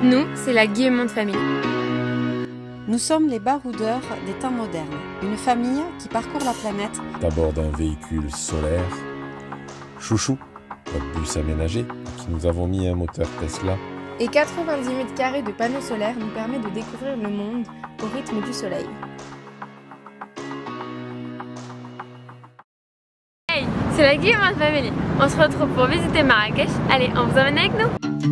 Nous, c'est la Guillemont de famille. Nous sommes les baroudeurs des temps modernes, une famille qui parcourt la planète à bord d'un véhicule solaire. Chouchou, notre bus aménagé, qui nous avons mis un moteur Tesla. Et 90 mètres carrés de panneaux solaires nous permet de découvrir le monde au rythme du soleil. Hey, c'est la Guillemont de famille. On se retrouve pour visiter Marrakech. Allez, on vous emmène avec nous.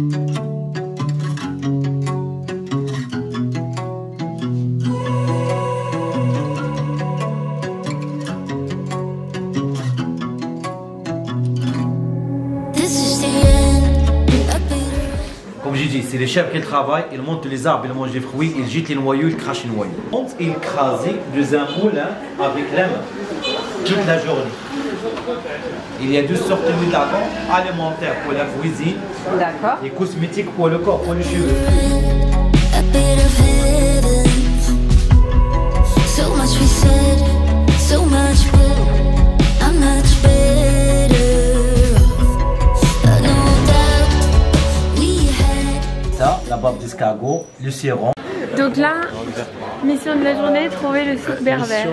Comme j'ai dit, c'est les chèvres qui travaillent, ils montent les arbres, ils mangent des fruits, ils jetent les noyaux, ils crachent les noyaux. Ils écrasent dans un moulin avec la main toute la journée. Il y a deux sortes de d'argent, alimentaires pour la cuisine et cosmétiques pour le corps, pour les cheveux. La barbe d'escargot, le sérum. Donc là, mission de la journée, trouver le souk berbère.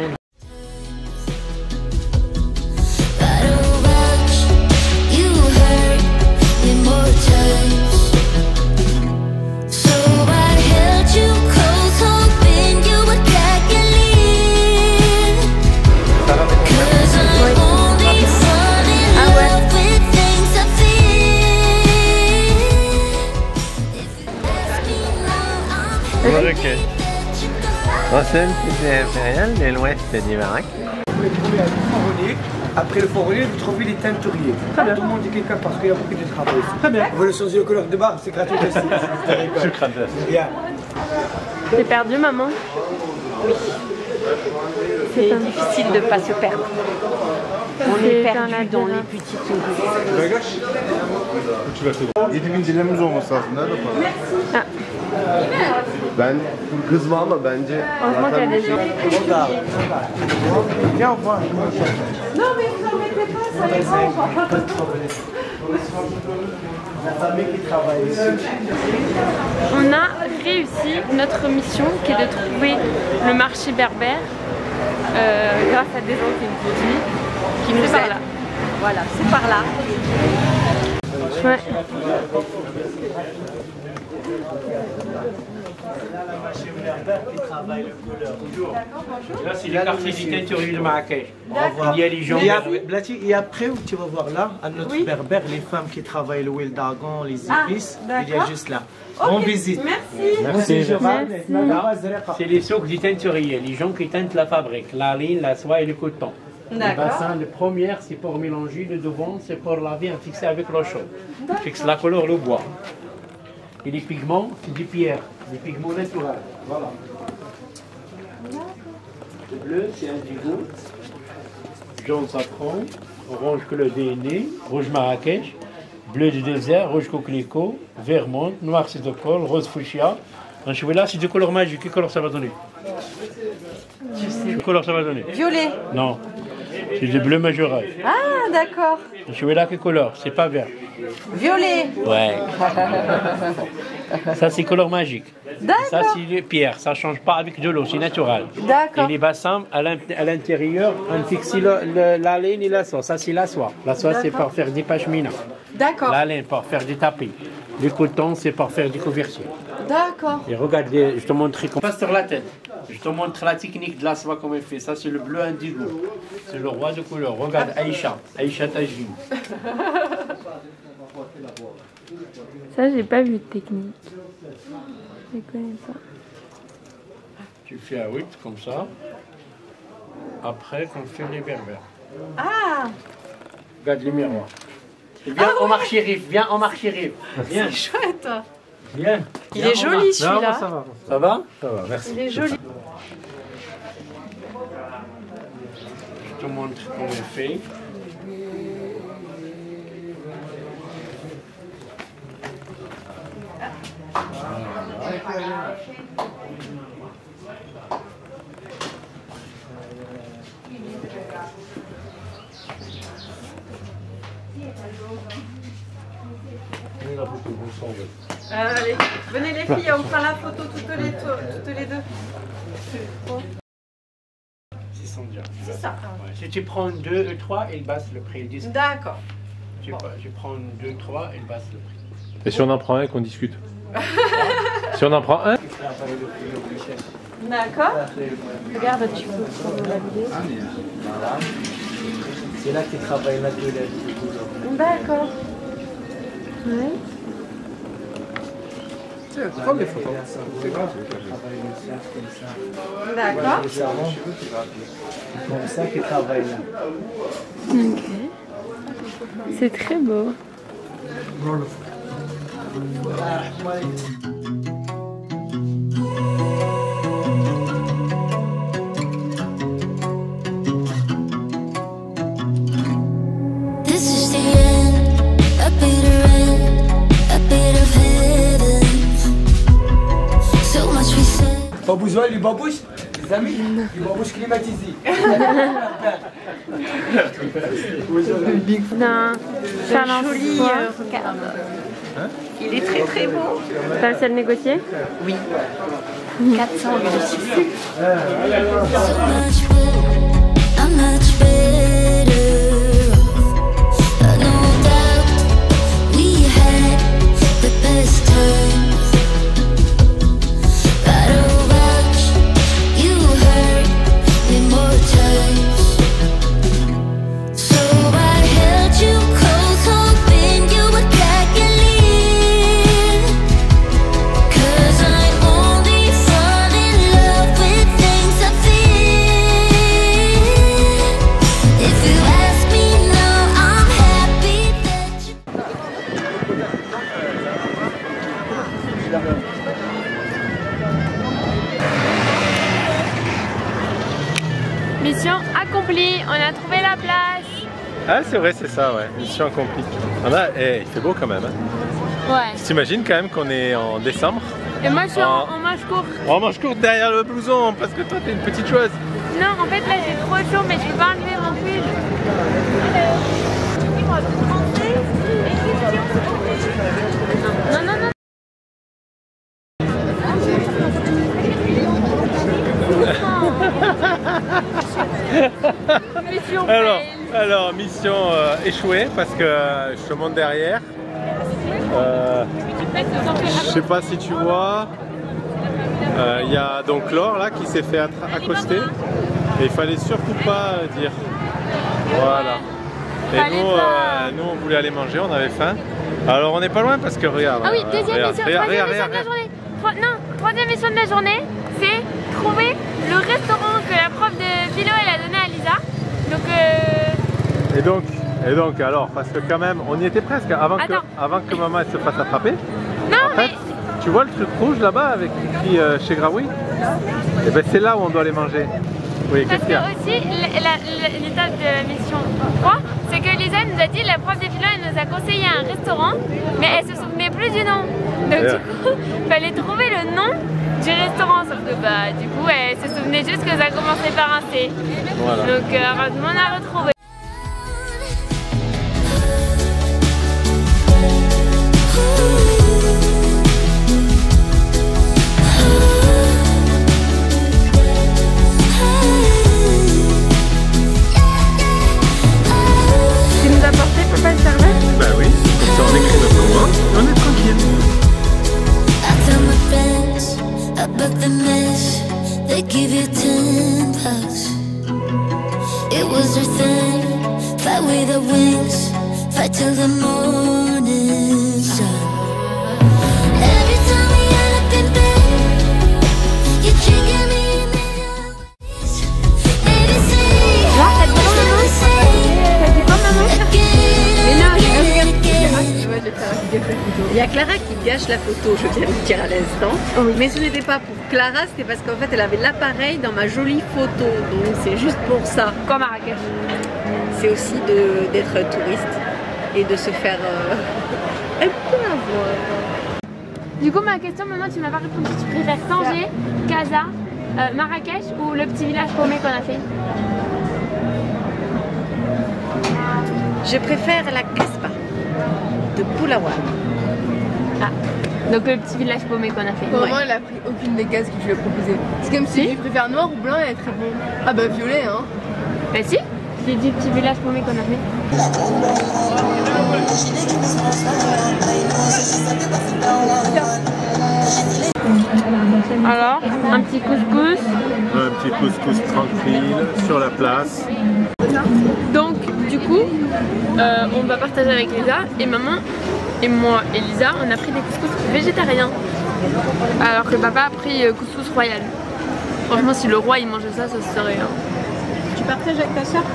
Marrakech. Ancienne cité impériale de l'ouest du Maroc. Vous trouvez le forronnier. Après le forronnier, vous trouvez les teinturiers. Tout le monde dit quelqu'un parce qu'il y a beaucoup de travail ici. Très bien. Vous voulez changer de couleur de barbe, c'est gratuit aussi. Bien. T'es perdu, maman? Oui. C'est difficile de ne pas se perdre. On est perdu dans les petites rues. Ah. Ben kızma ama bence Heureusement qu'il y a des gens. Viens, on voit. Non mais vous en mettez pas, ça dépend. La famille qui travaille ici. On a réussi notre mission qui est de trouver le marché berbère grâce à des gens qui nous aident. Voilà, c'est par là. Ouais. Là, c'est les quartiers du teinturier de Marrakech. Il y a les gens. Et après, tu vas voir là, à notre berbère, les femmes qui travaillent le huile d'argan, les épices, il y a juste là. On visite. Merci. C'est les souks du teinturier, les gens qui teintent la fabrique, la ligne, la soie et le coton. Le bassin, le premier, c'est pour mélanger, le devant, c'est pour laver, fixer avec l'eau chaude. Fixe la couleur, le bois. Et les pigments, c'est des pierres, des pigments naturels. Voilà. Le bleu, c'est indigo. Jaune safran. Orange couleur DNA. Rouge Marrakech. Bleu du désert. Rouge coquelicot. Vert menthe. Noir c'est de colle. Rose fuchsia. Un cheveu là, c'est du couleur magique. Quelle couleur ça va donner? Quelle couleur ça va donner? Violet. Non. C'est du bleu majoré. Ah, d'accord. Un cheveu là, quelle couleur? C'est pas vert. Violet. Ouais. Ça, c'est couleur magique. D'accord. Ça, c'est les pierres. Ça ne change pas avec de l'eau. C'est naturel. D'accord. Et les bassins, à l'intérieur, on fixe la laine et la soie. Ça, c'est la soie. La soie, c'est pour faire des pashmina. D'accord. La laine, pour faire des tapis. Le coton, c'est pour faire des couvertures. D'accord. Et regarde, je te montre comment. Passe sur la tête. Je te montre la technique de la soie, comment elle fait. Ça, c'est le bleu indigo. C'est le roi de couleur. Regarde Aïcha. Aïcha Tajin. Ça, j'ai pas vu de technique. Je connais pas. Tu fais un 8 comme ça. Après, qu'on fait les berbères. Ah. Regarde les miroirs. Viens au marché Rive, viens au marché Rive. C'est chouette. Viens. Il est joli celui-là. Ça va. Ça va? Ça va, merci. Il est joli. Je te montre comment on fait. la photo, on s'en veut. Allez, venez les filles, on fera la photo toutes les deux. C'est 100 dirhams. C'est ça. Ouais. Si tu prends 2, 3, il baisse le prix. D'accord. Je prends 2, 3, il baisse le prix. Et si on en prend un, qu'on discute. Si on en prend un. D'accord. Regarde, tu peux prendre la vidéo. C'est là qu'il travaille la vidéo. D'accord. Ouais. Prends des photos. C'est grave. D'accord. C'est comme ça qu'il travaille là. Ok. C'est très beau. Babouzois, les babouches, les amis, les babouches climatisées. D'un Joli, regarde. Il est très très beau. T'as réussi à le négocier? Oui. 400 euros. Mission accomplie, on a trouvé la place. Ah c'est vrai, c'est ça, ouais. Mission accomplie. Il fait beau quand même. Hein. Ouais. T'imagines quand même qu'on est en décembre. Et moi je suis en manche courte. En manche courte derrière le blouson parce que toi t'es une petite chose. Non, en fait là j'ai trop chaud mais je peux pas enlever mon pull. Non, non, non. Alors mission échouée parce que je te monte derrière. Je sais pas si tu vois. Il y a donc Laure là qui s'est fait accoster et il fallait surtout pas dire. Voilà. Et nous on voulait aller manger, on avait faim. Alors on n'est pas loin parce que regarde. Ah oui, deuxième mission, troisième mission de la journée. Troisième mission de la journée, c'est trouver le restaurant que la prof de philo elle a donné à Lisa. Donc Et donc alors parce que quand même on y était presque avant que maman elle se fasse attraper. Non en fait, tu vois le truc rouge là-bas avec écrit chez Graoui? Et ben c'est là où on doit aller manger. Oui, parce que aussi l'étape de la mission 3, c'est que Lisa nous a dit, la prof de philo elle nous a conseillé un restaurant, mais elle se souvenait plus du nom. Donc du coup, il fallait trouver le nom du restaurant, sauf que bah du coup elle se souvenait juste que ça commençait par un C. Voilà. Donc heureusement on a retrouvé. Till the morning sun. Every time we end up in bed, you're tricking me in the ABC. Il y a Clara qui gâche la photo, je viens de le dire à l'instant. Oui. Mais ce n'était pas pour Clara, c'était parce qu'en fait elle avait l'appareil dans ma jolie photo. Donc c'est juste pour ça. Comme Marrakech. C'est aussi d'être touriste et de se faire un peu avoir. Du coup, ma question, maman, tu m'as pas répondu. Tu préfères Tanger, Casa, Marrakech ou le petit village paumé qu'on a fait? Je préfère la Casbah de Poulaouane. Ah, donc le petit village paumé qu'on a fait. Pour moi, elle a pris aucune des cases que je lui ai proposées. C'est comme si je préfère noir ou blanc et être bon. Ah bah violet, hein. Bah si, j'ai dit petit village paumé qu'on a fait. Alors, un petit couscous. Un petit couscous tranquille sur la place. Donc, du coup, on va partager avec Lisa et maman. Et moi et Lisa, on a pris des couscous végétariens. Alors que papa a pris couscous royal. Franchement, si le roi il mangeait ça, ça serait... Tu partages avec ta soeur?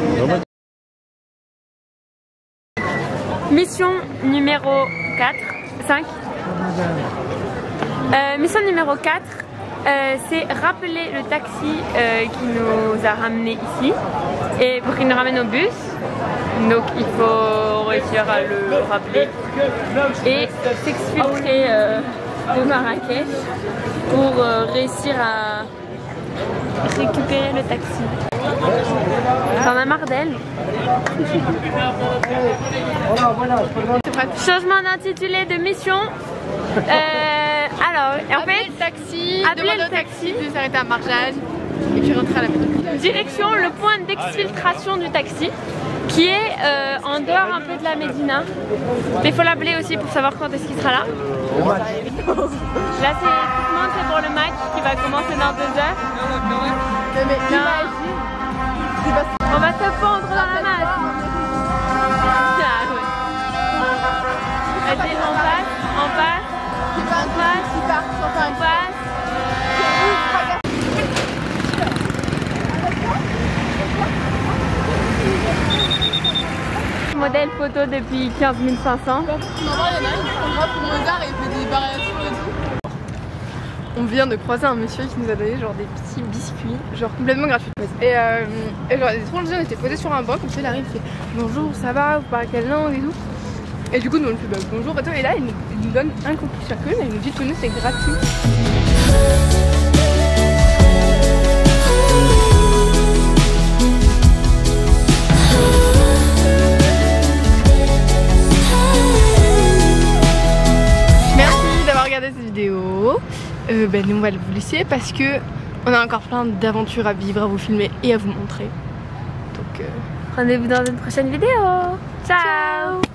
Mission numéro 5. Mission numéro 4, c'est rappeler le taxi qui nous a ramenés ici et pour qu'il nous ramène au bus. Donc il faut réussir à le rappeler et s'exfiltrer de Marrakech pour réussir à récupérer le taxi. T'en as marre d'elle? Changement d'intitulé de mission. Alors, en fait, Appeler le taxi, puis s'arrêter à Marjane et puis rentrer à la maison. Direction le point d'exfiltration du taxi qui est en dehors un peu de la Médina. Mais il faut l'appeler aussi pour savoir quand est-ce qu'il sera là. Là c'est pour le match qui va commencer dans 2 heures. On va se fondre dans la masse. Vas-y, on passe. Modèle photo depuis 15 500. On vient de croiser un monsieur qui nous a donné genre des petits biscuits, genre complètement gratuits. Et genre les trop jeunes étaient posés sur un banc, comme ça il arrive, il fait bonjour, ça va, vous parlez quelle langue et tout. Et du coup nous on lui fait bah, bonjour et tout, et là il nous donne un contenu chacune et il nous dit tout nous c'est gratuit. Merci d'avoir regardé cette vidéo. Nous on va vous laisser parce que on a encore plein d'aventures à vivre, à vous filmer et à vous montrer. Donc rendez-vous dans une prochaine vidéo. Ciao.